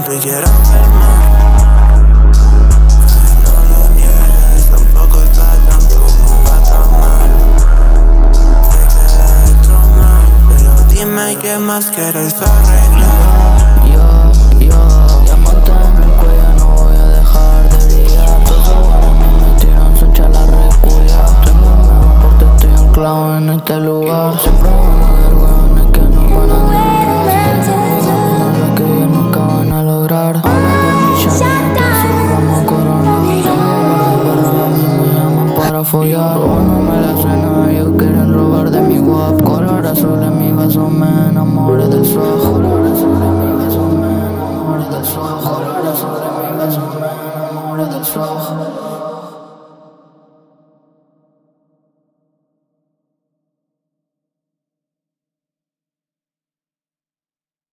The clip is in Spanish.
siempre quiero ver más. No lo niegues, tampoco está tanto, no va tan mal. Te queda esto mal, pero dime qué más quieres arreglar. Diamante en el cuello, no voy a dejar de brillar. Todos los buenos me tiran su chala reculia. Tengo el mejor porque estoy anclado en este lugar. Siempre van a haber hueones que no van a durar. Caminos que ellos nunca van a lograr. Habla de mi chani, que si vamos a coronar. Pero a mí me llaman para follar. No me la suena, ellos quieren robar de mi guap. Color azul en mi vaso, me enamoré del swag.